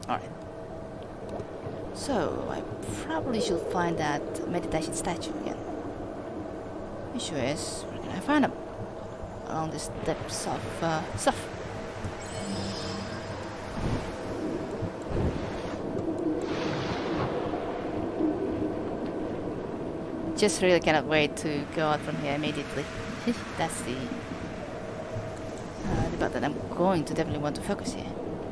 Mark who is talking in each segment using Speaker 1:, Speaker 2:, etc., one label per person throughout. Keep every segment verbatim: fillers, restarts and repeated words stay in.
Speaker 1: Alright. So, I probably should find that meditation statue again. Issue is, where can I find him? Along the steps of uh, stuff. Just really cannot wait to go out from here immediately. That's the, uh, the part that I'm going to definitely want to focus here.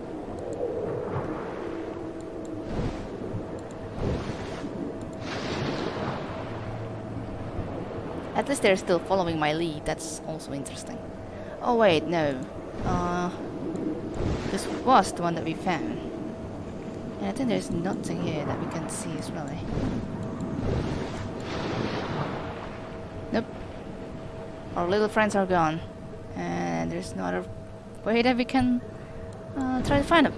Speaker 1: At least they're still following my lead. That's also interesting. Oh wait, no. Uh, this was the one that we found. And I think there's nothing here that we can see as well. Eh? Nope. Our little friends are gone. And there's no other way that we can uh, try to find them.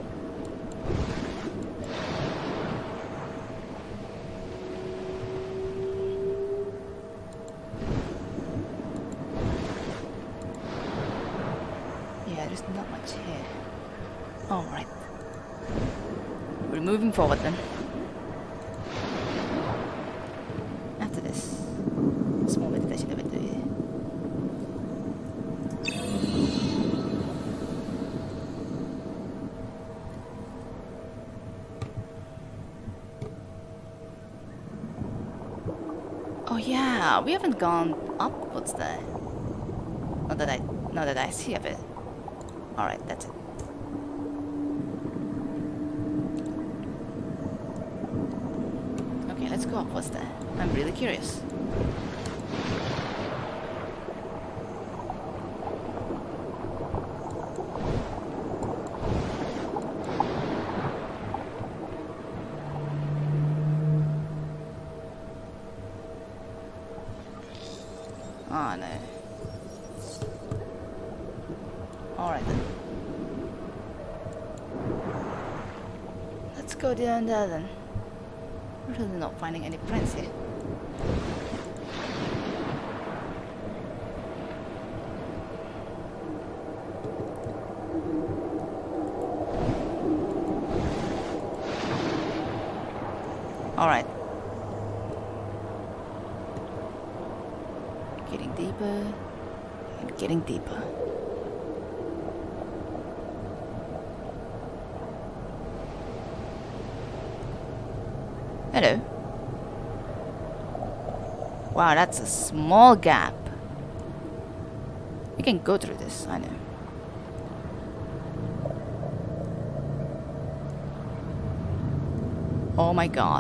Speaker 1: Not much here. Alright. We're moving forward then. After this small meditation that we do here. Oh yeah, we haven't gone upwards there. Not that I not that I see of it. Alright, that's it. Okay, let's go up. What's there? I'm really curious. Oh no. Alright then. Let's go down there then. We're really not finding any friends here. Alright. Getting deeper and getting deeper. Hello. Wow, that's a small gap. We can go through this, I know. Oh my god.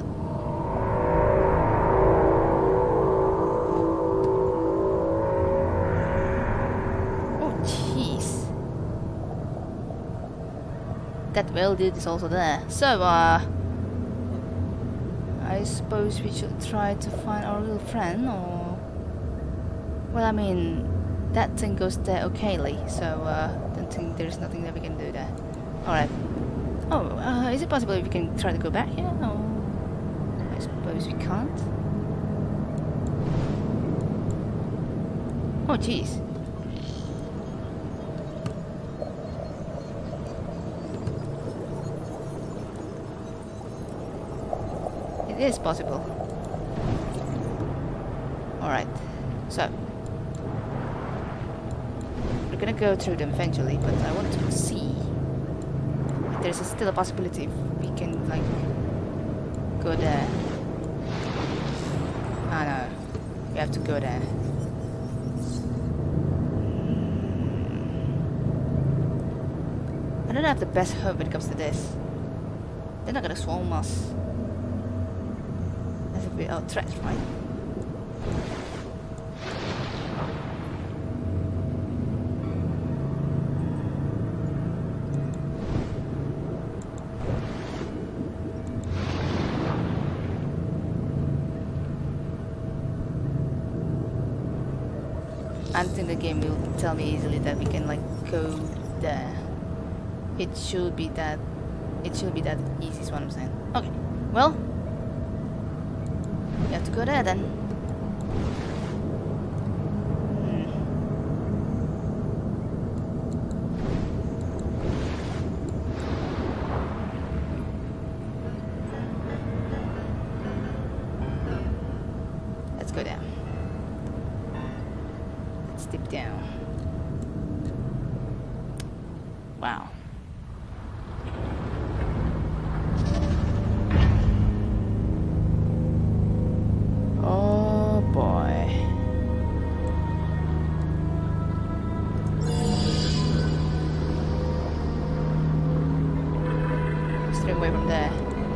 Speaker 1: Oh jeez. That whale dude is also there. So, uh... I suppose we should try to find our little friend, or... Well, I mean, that thing goes there okayly, so uh, I don't think there's nothing that we can do there. Alright. Oh, uh, is it possible we can try to go back here? No. I suppose we can't. Oh, jeez. It is possible. Alright, so we're gonna go through them eventually, but I want to see if there's a still a possibility if we can, like, go there. Ah no, we have to go there. I don't have the best hope when it comes to this. They're not gonna swarm us. As if we're out trash, right? I don't think the game will tell me easily that we can, like, go there. It should be that. It should be that easy, is what I'm saying. Okay. Well, we have to go there then. Hmm. down. Wow. Oh boy. Stay away from there.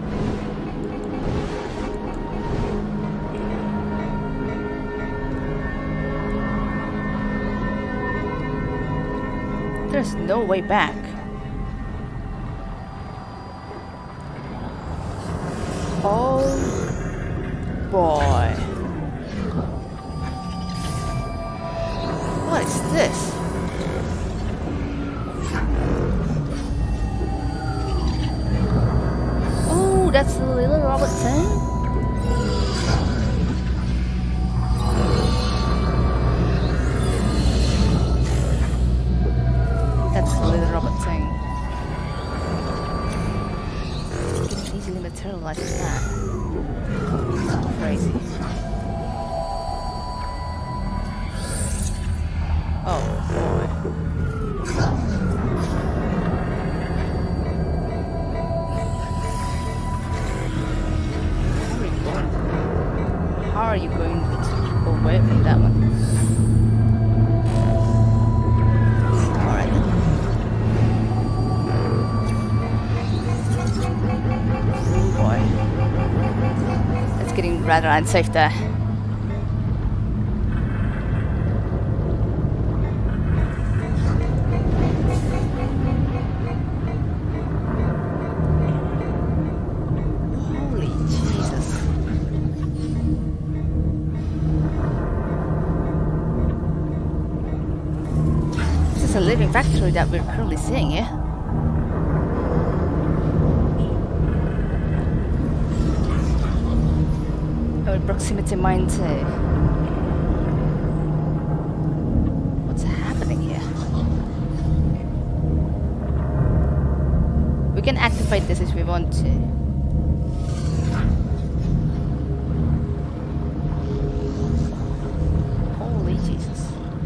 Speaker 1: There's no way back. Oh boy. What is this? Oh, that's the little robot thing? That's the little robot thing. It can easily materialize as that. Crazy. Oh boy. How are you going? How are you going away from that one? Alright then. Oh boy. It's getting rather unsafe there. A living factory that we're currently seeing, yeah? Oh, proximity mine too. What's happening here? We can activate this if we want to. Holy Jesus.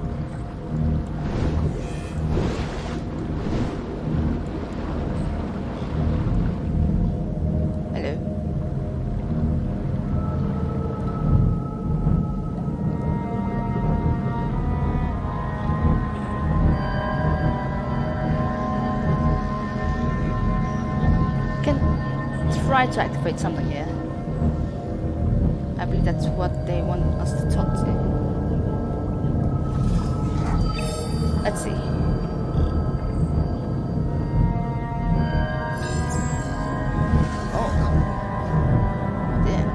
Speaker 1: Try to activate something here. I believe that's what they want us to talk to. Let's see. Oh. Damn.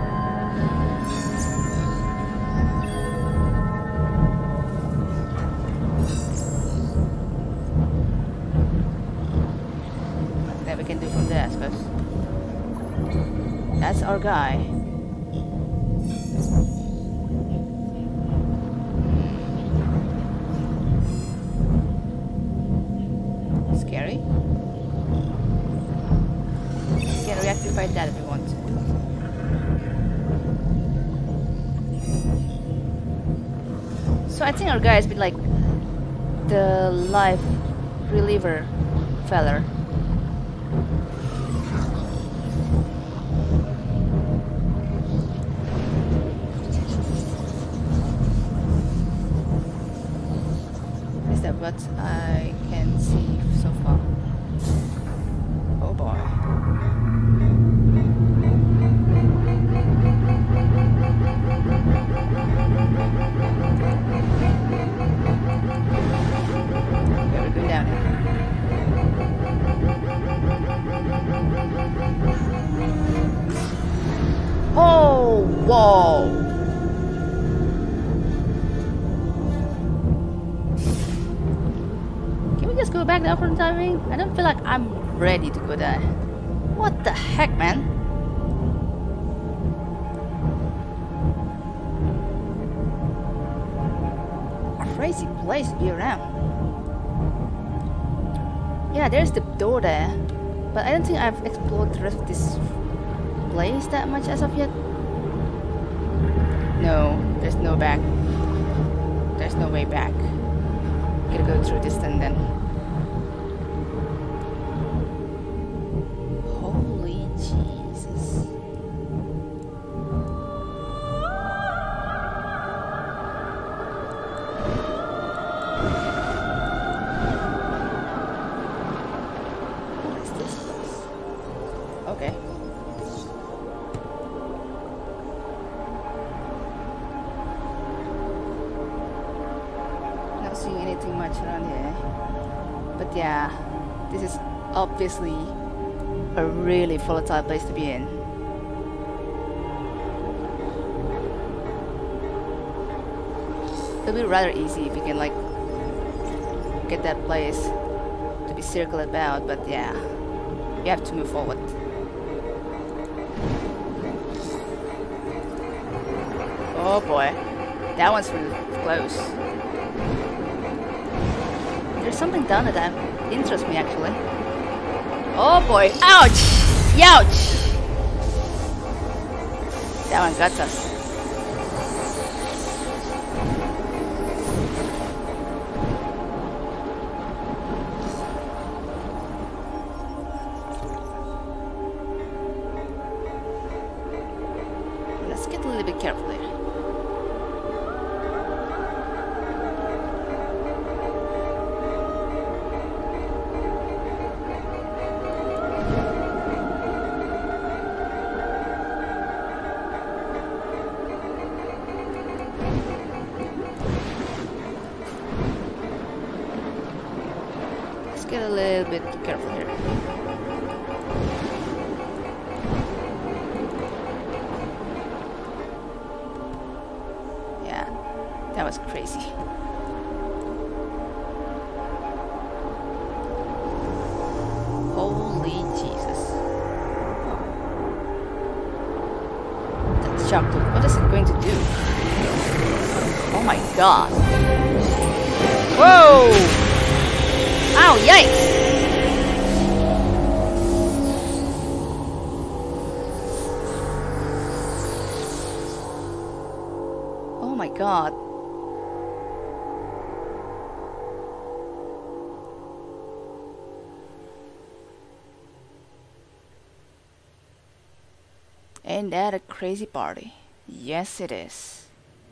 Speaker 1: That we can do from there, I suppose. That's our guy. Scary. We can reactivate that if we want to. So I think our guy has been like the life reliever feller. What I can see so far. Oh boy. Yeah, we're going down here. Oh, whoa! Just go back there for the time being? I don't feel like I'm ready to go there. What the heck, man? Crazy place to be around. Yeah, there's the door there, but I don't think I've explored the rest of this place that much as of yet. No, there's no back. There's no way back. Gotta go through this then then. Holy Jesus. What is this place? Okay. Not seeing anything much around here. But yeah, this is obviously a really volatile place to be in. It'll be rather easy if you can like get that place to be circled about, but yeah, you have to move forward. Oh boy, that one's really close. There's something down there that interests me actually. Oh boy, ouch! Youch! That one got us. Let's get a little bit careful here. Get a little bit careful here. Yeah, that was crazy. Holy Jesus. That shock dude, what is it going to do? Oh my god. Whoa! Ow, yikes! Oh my god. Ain't that a crazy party? Yes, it is.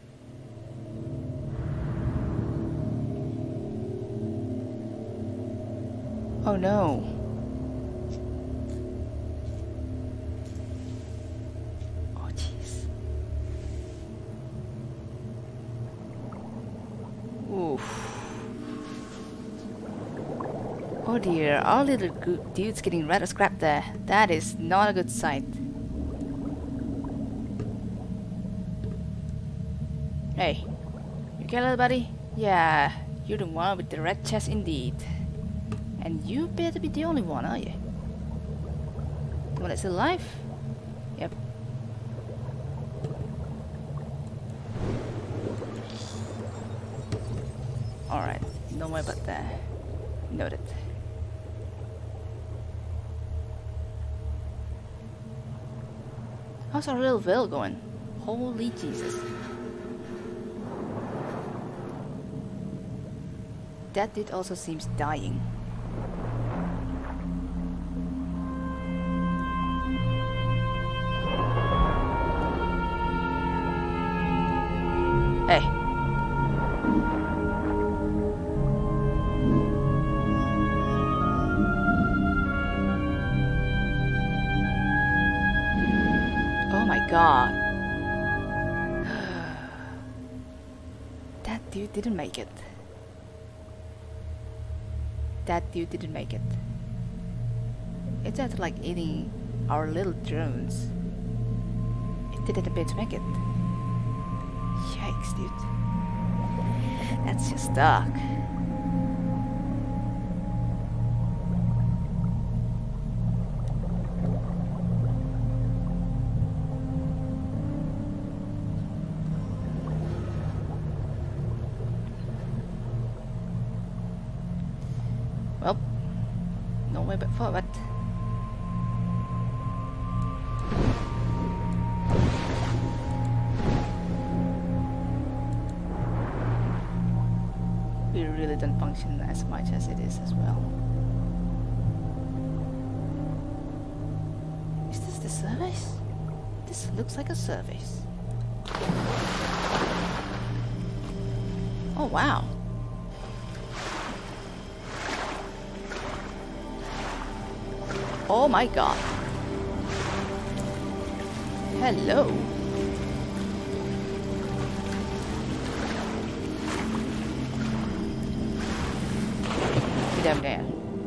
Speaker 1: Oh no. Oh jeez. Oof. Oh dear, our little dude's getting rather scrapped there. That is not a good sight. Hey, you okay, little buddy? Yeah, you're the one with the red chest indeed. And you better be the only one, are you? The one that's alive? Yep. Alright, don't worry about that. Noted. How's our little veil going? Holy Jesus. That dude also seems dying. Hey. Oh my god. That dude didn't make it. That dude didn't make it. It's after like eating our little drones. It didn't appear to make it. Yikes, dude. That's just dark. Well, no way but forward. We really don't function as much as it is as well. Is this the service? This looks like a service. Oh wow. Oh my god. Hello. Get down there.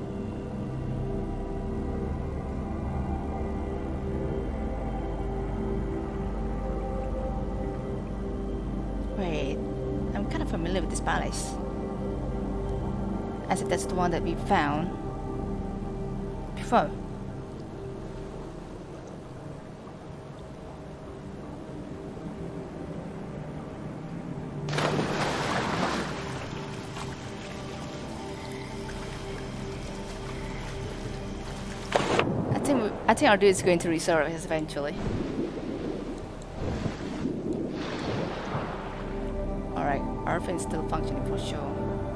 Speaker 1: Wait, I'm kind of familiar with this palace. As if that's the one that we found before. I think our dude is going to resurface eventually. Alright, our fin's still functioning for sure.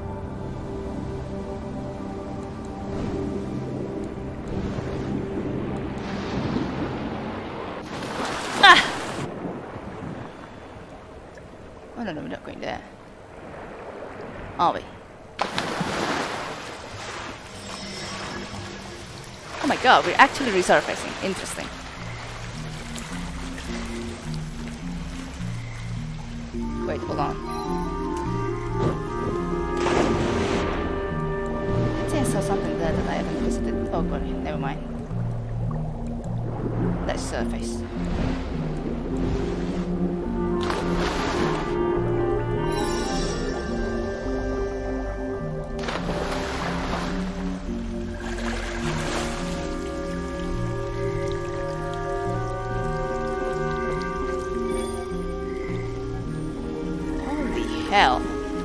Speaker 1: Ah! Oh no, no, we're not going there. Are we? Oh my god, we're actually resurfacing. Interesting. Wait, hold on. I think I saw something there that I haven't visited. Oh god, never mind. Let's surface. Hell.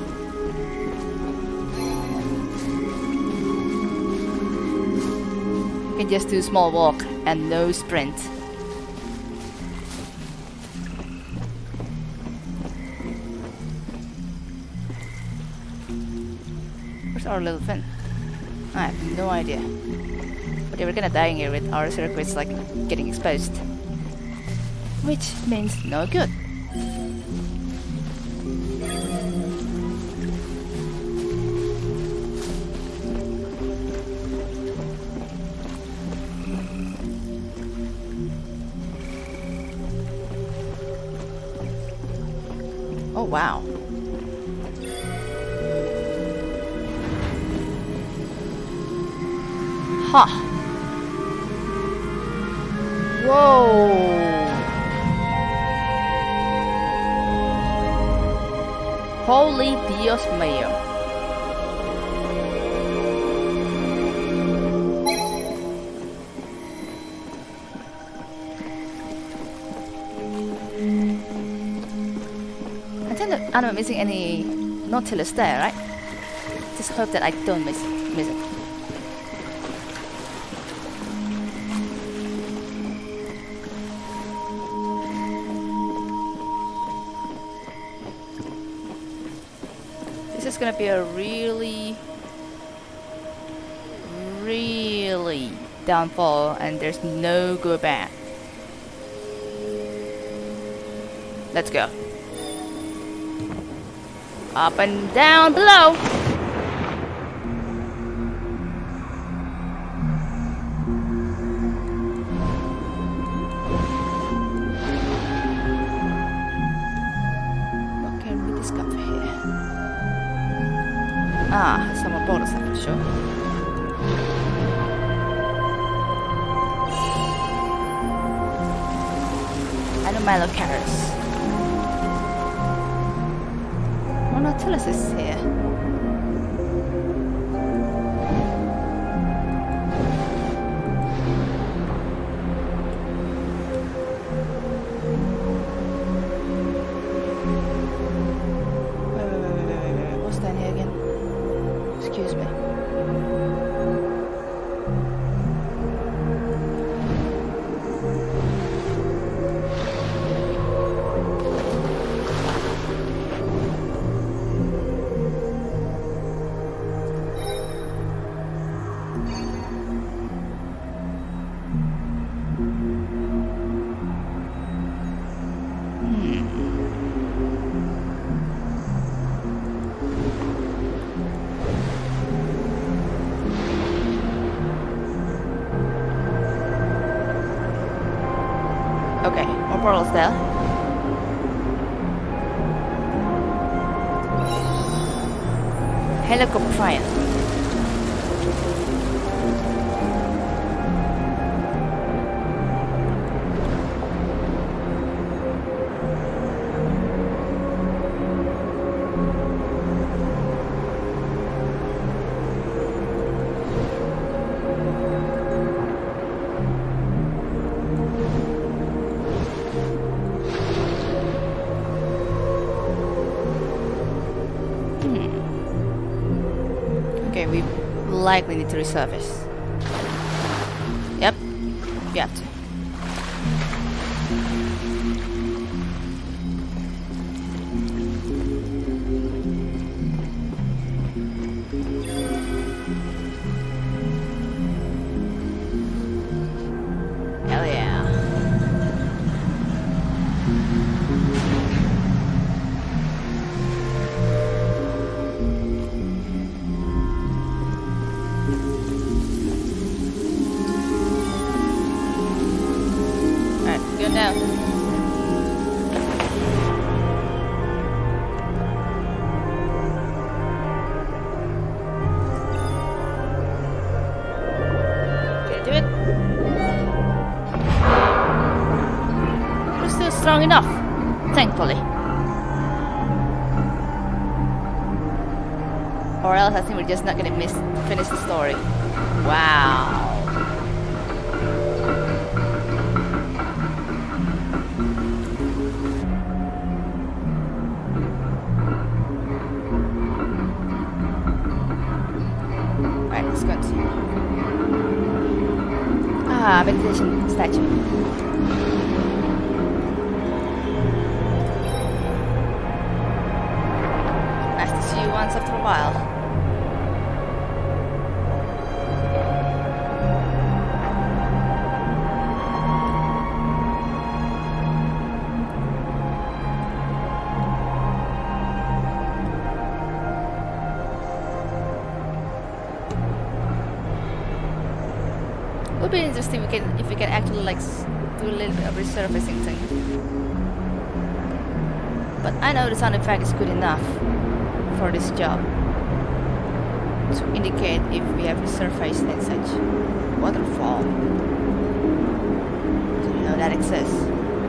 Speaker 1: You can just do small walk and no sprint. Where's our little fin? I have no idea. But they were gonna die here with our circuits like getting exposed. Which means no good. Oh wow. Huh. Whoa. Holy Dios mío. I'm not missing any Nautilus there, right? Just hope that I don't miss it. Miss it. This is gonna be a really, really downfall, and there's no go back. Let's go. Up and down below. What can we discover here? Ah, some more portals for sure. Anomalocaris. Nautilus is here. Wait, wait, wait, wait, wait, wait. What's down here again? Excuse me. Okay, more portals there. Helicoptrian. Okay, we likely need to resurface. Yep, we have to. Hell yeah. Good now. Can I do it? We're still strong enough, thankfully. Or else I think we're just not gonna miss finish the story. Wow. Ah, meditation statue. Nice to see you once after a while. It would be interesting if we can, if we can actually like do a little bit of resurfacing thing. But I know the sound effect is good enough for this job to indicate if we have resurfaced and such. Waterfall. Do you know that exists?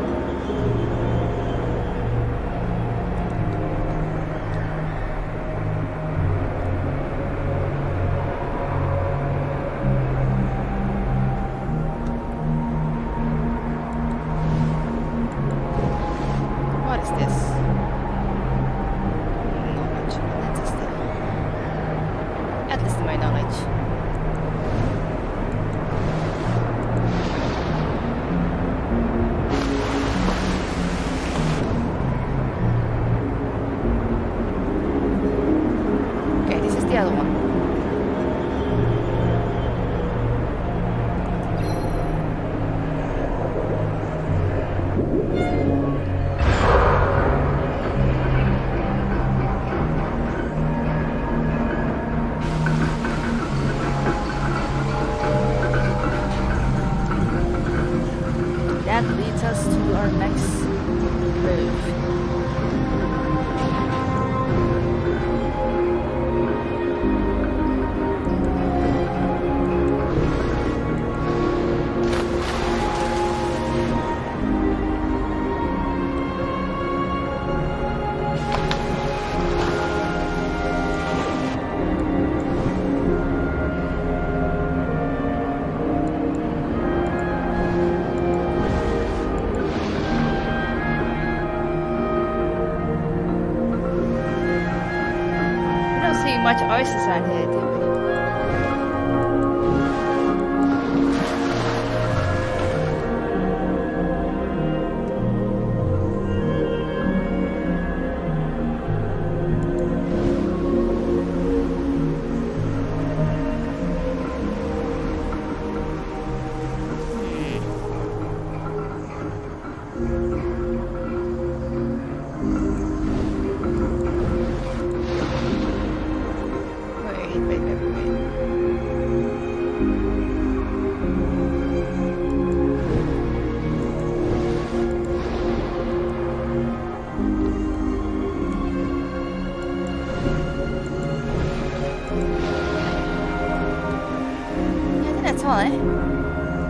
Speaker 1: Much oysters out here, do we?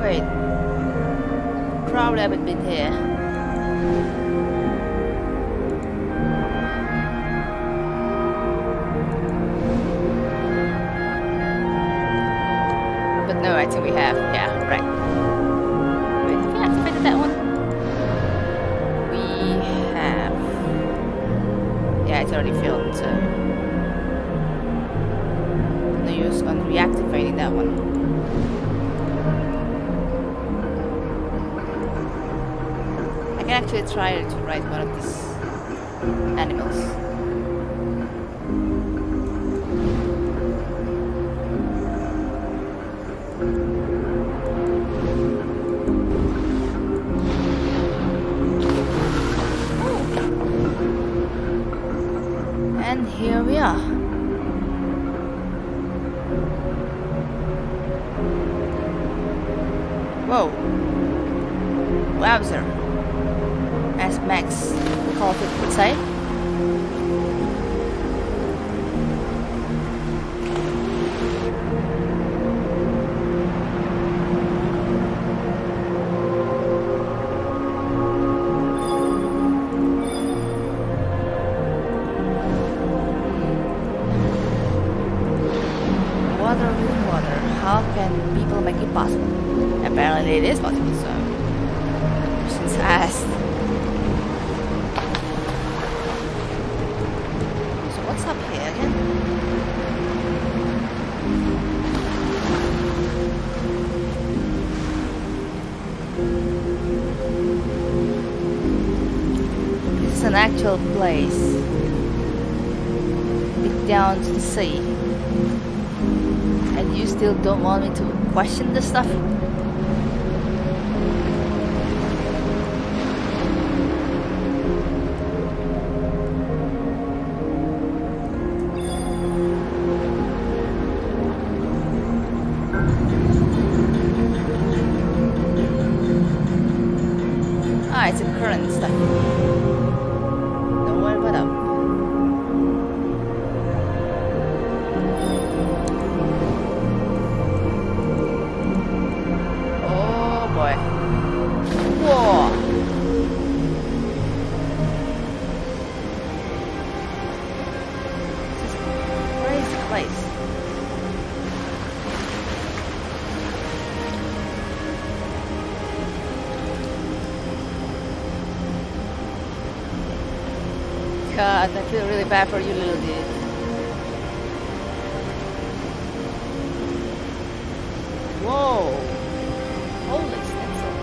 Speaker 1: Wait. Probably haven't been here. But no, I think we have. Yeah, right. Wait, have we activated that one? We have. Yeah, it's already filled, so no use on reactivating that one. I can actually try to ride one of these animals. And here we are. Whoa. Wowzer. As Max Caulfield would say. Water with water. How can people make it possible? Apparently it is possible, so since I asked. So what's up here again? This is an actual place. Dig down to the sea. And you still don't want me to question this stuff? Ah, it's a current stuff. Don't worry about that. Oh boy. Whoa. This is a crazy place. God, I feel really bad for you, little dude. Whoa! Holy stencil.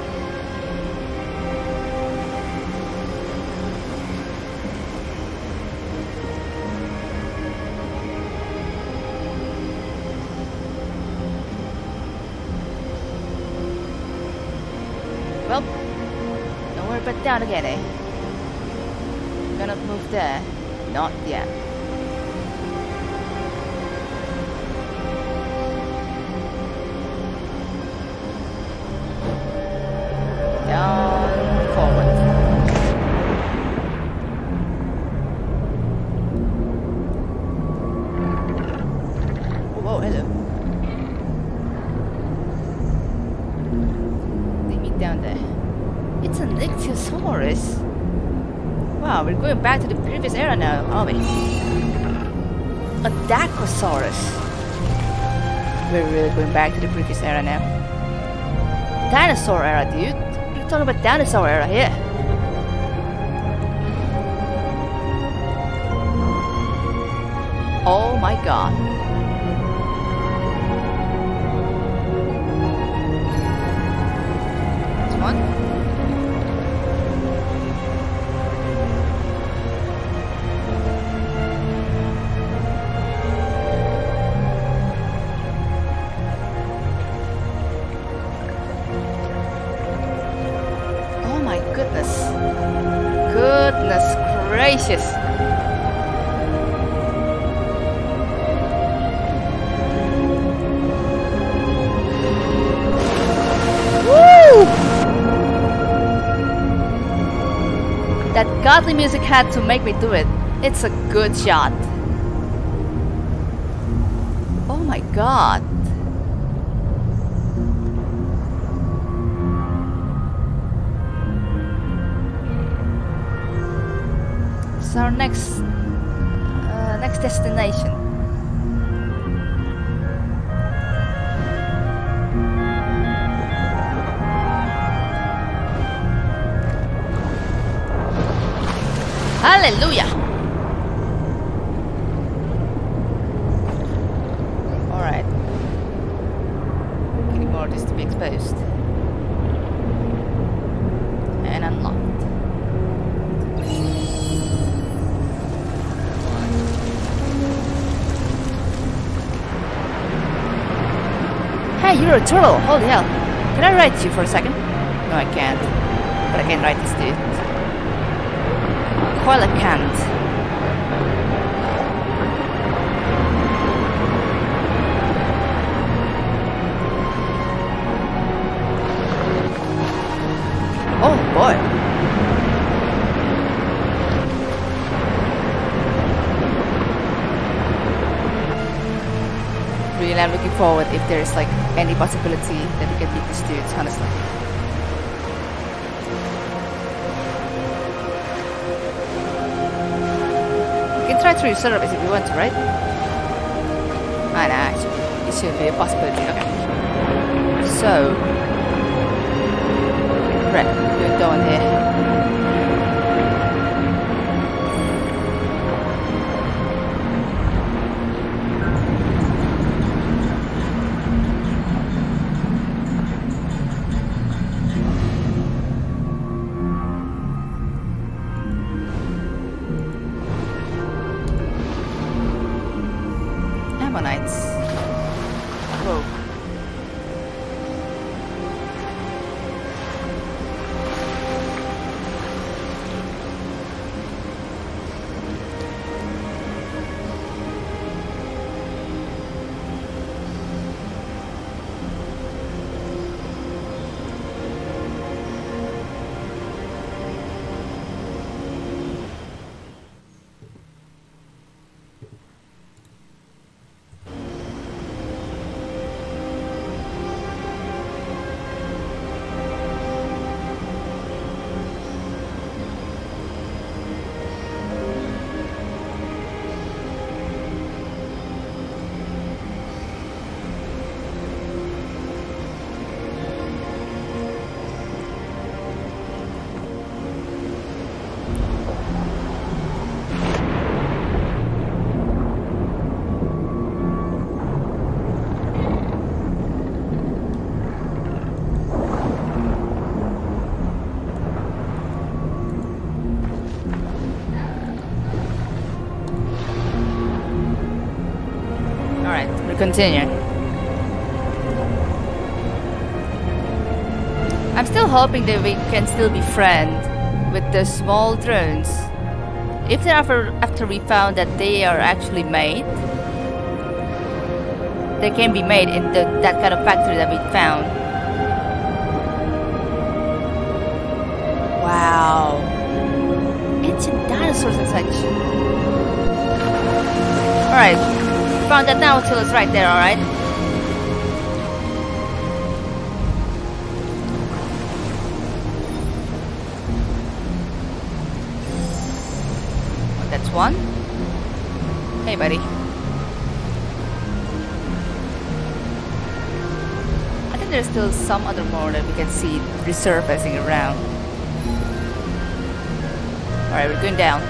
Speaker 1: Well, don't worry about down again, eh? Cannot move there. Not yet. Down, forward. Oh, whoa, hello. Leave me down there. It's an Ichthyosaurus. Wow, we're going back to the previous era now, aren't we? A Dacosaurus. We're really going back to the previous era now. Dinosaur era, dude. We're talking about dinosaur era here. Oh my god. This one. Goodness. Goodness gracious. Woo! That godly music had to make me do it. It's a good shot. Oh my god. our next uh, next destination? Hallelujah! Alright. Getting more of this to be exposed. And unlocked. Hey, you're a turtle! Holy hell! Can I ride you for a second? No, I can't. But I can ride this dude. Well, I can't. Oh boy. Really, I'm looking forward if there's like any possibility that we can beat these dudes, honestly. We can try through service if we want to, right? Ah, nah, it should, it should be a possibility. Okay. So, right, we're going here. Whoa. Continue. I'm still hoping that we can still be friends with the small drones. If they're after, after we found that they are actually made, they can be made in the, that kind of factory that we found. Wow. Ancient dinosaurs and such. Alright. Found that now until it's right there, alright? That's one. Hey, buddy. I think there's still some other more that we can see resurfacing around. Alright, we're going down.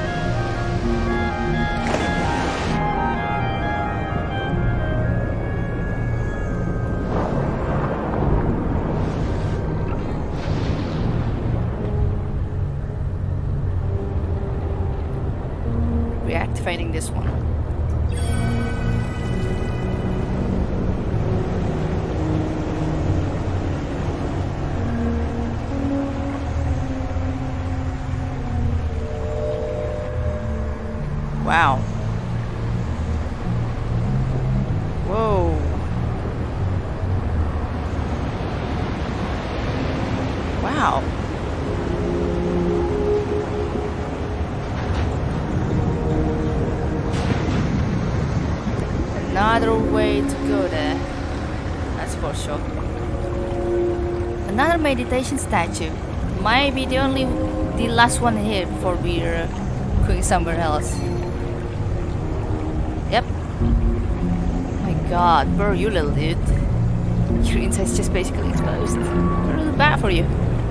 Speaker 1: Reactivating this one. Wow. Whoa. Wow. Another way to go there. That's for sure. Another meditation statue. Might be the only, the last one here before we're going somewhere else. Yep. My god, bro, you little dude. Your inside's just basically exposed. Really bad for you.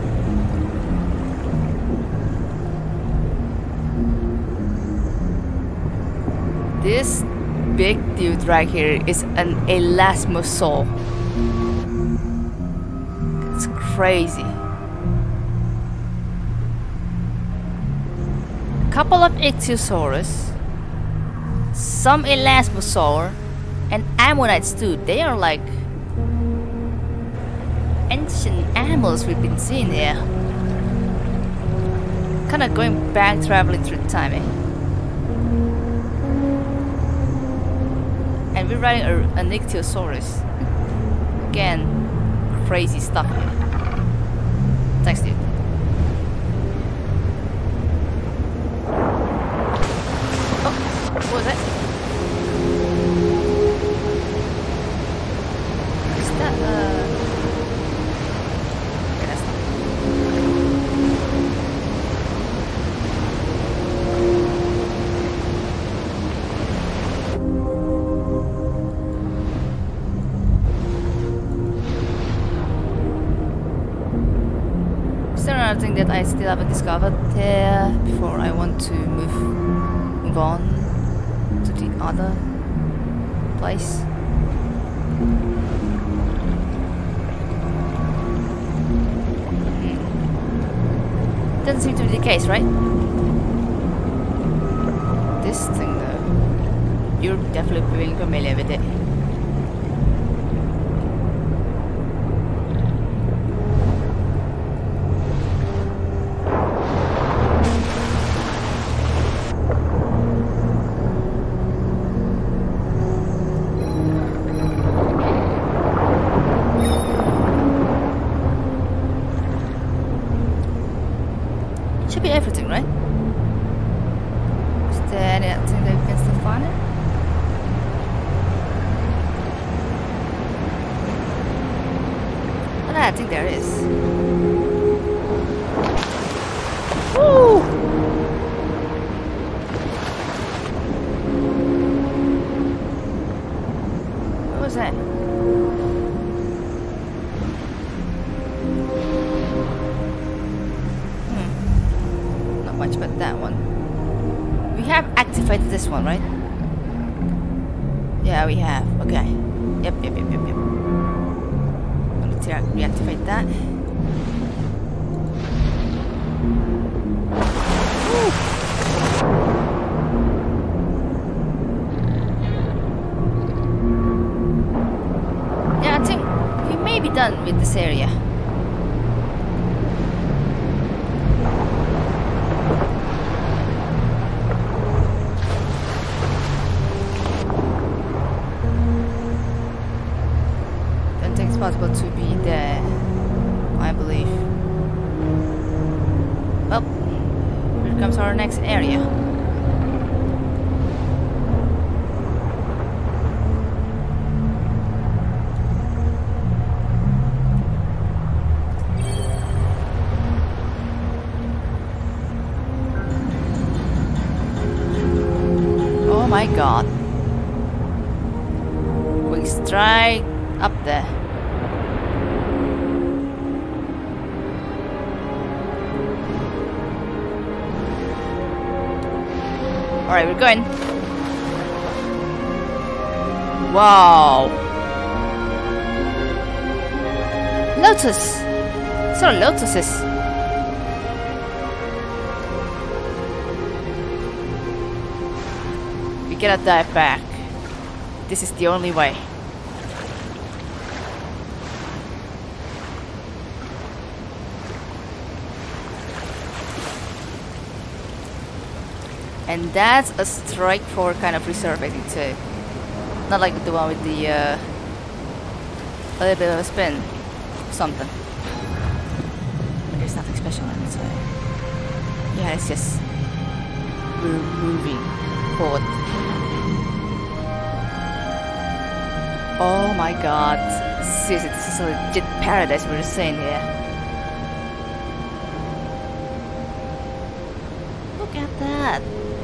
Speaker 1: This big dude right here is an Elasmosaurus. It's crazy. A couple of Ichthyosaurus, some Elasmosaurus, and ammonites too. They are like ancient animals we've been seeing here. Kind of going back, traveling through time, eh? And we're riding a, an Ichthyosaurus. Again, crazy stuff here. Thanks, dude. Oh, what was that? Is that, uh... okay, that's not... Is there another thing that I still haven't discovered here before I want to move, move on to the other place? Hmm. Doesn't seem to be the case, right? This thing though, you're definitely feeling familiar with it. Should be everything, right? Is there anything that we can still find it? Well, I think there is. Woo! What was that? Much about that one. We have activated this one, right? Yeah, we have. Okay. Yep, yep, yep, yep, yep. I'm going to reactivate that. Woo! Yeah, I think we may be done with this area. Possible to be there, I believe. Well, here comes our next area. Oh my god. Going straight up there. Alright, we're going. Wow. Lotus. Sorry, lotuses. We gotta dive back. This is the only way. And that's a strike four kind of reserve, I think, too. Not like the one with the uh, a little bit of a spin, something. But there's nothing special on it, so yeah, it's just we're moving forward. Oh my god! Seriously, this is a legit paradise we're seeing here. Look at that!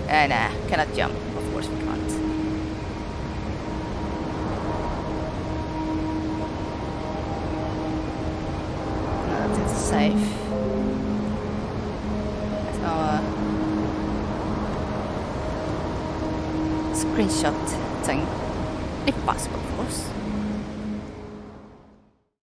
Speaker 1: Uh, nah, cannot jump. Of course we can't. No, that's safe. So, uh, screenshot thing, if possible, of course.